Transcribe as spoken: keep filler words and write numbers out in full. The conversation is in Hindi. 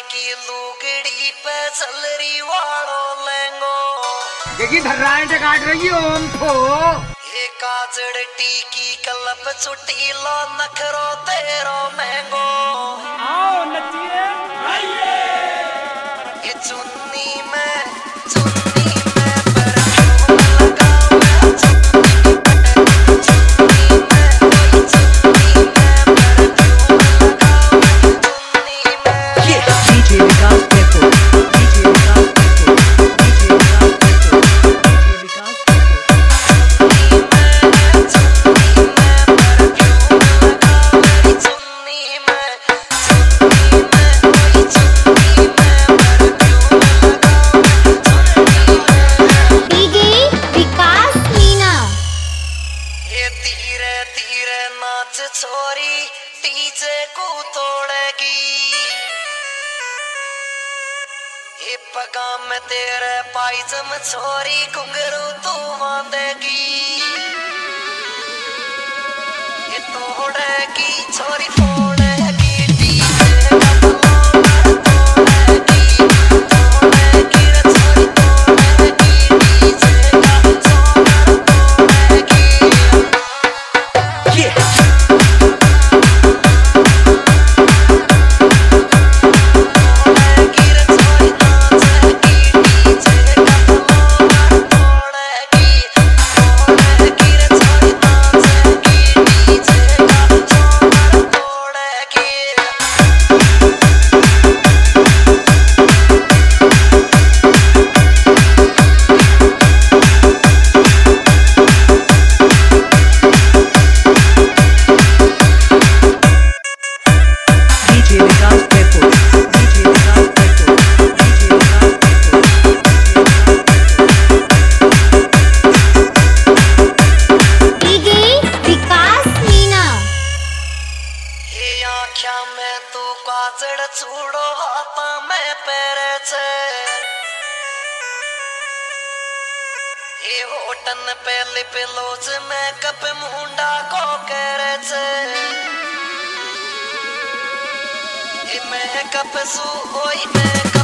की लुगड़ी पे चलरी वालो लेंगो देखी धर्राएं काट रही हो हमको ये काजड़ टीकी कलप छुट्टी लो नखरो तेरो महंगो आओ नचिए आइए ये चुन्नी में चुन्नी में परफ्यूम लगाओ चुन्नी में कोई चुन्नी में परफ्यूम लगाओ चुन्नी में ये डीजे विकास देखो डीजे विकास देखो डीजे विकास देखो डीजे विकास छोरी डीजे को तोड़ेगी ये पगा में तेरे पायजम छोरी घुंघरू तू बांधेगी ये तोड़ेगी छोरी फोड़ेगी डीजे का तोड़ तोड़ेगी तोड़ेगी रे छोरी तोड़ेगी डीजे का तोड़ तोड़ेगी ये में तू काजड़ चूड़ो हाथा में पैरे छे ये होटन पे लिप लोज में कप मुंडा को करे छे ये मैं कप सू होई मैं